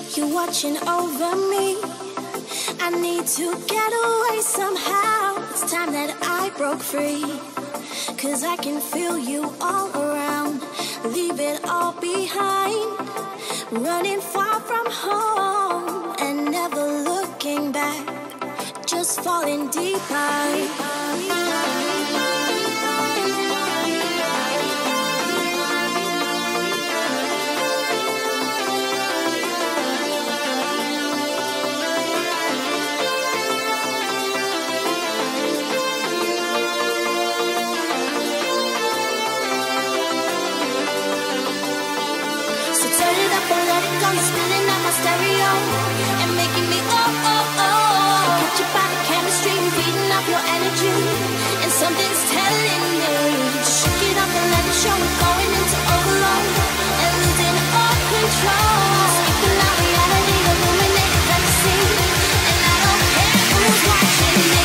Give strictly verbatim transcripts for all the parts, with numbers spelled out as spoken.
You're watching over me. I need to get away somehow. It's time that I broke free. Cause I can feel you all around. Leave it all behind. Running far from home and never looking back. Just falling deeper. Spinning out my stereo and making me oh oh oh. Catch your body chemistry, feeding off your energy, and something's telling me to shake it up and let it show. Going into overload and losing all control. Escaping our reality, illuminated fantasy, and I don't care who's watching me.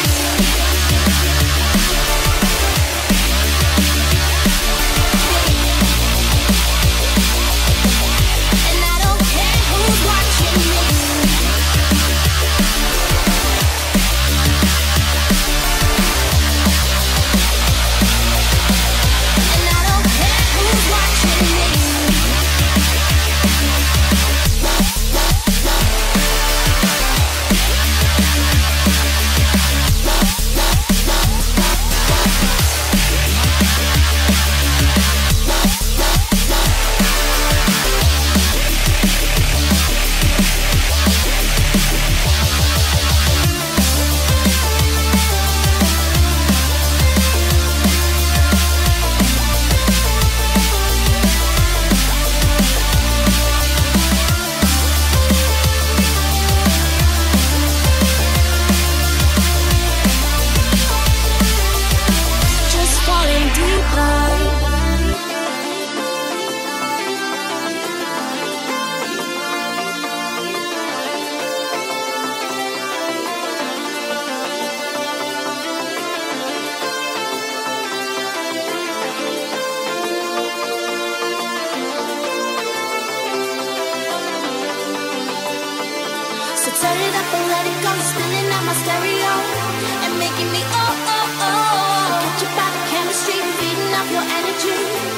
Turn it up and let it go, spinning out my stereo and making me oh oh oh. Catch your body chemistry, feeding off your energy,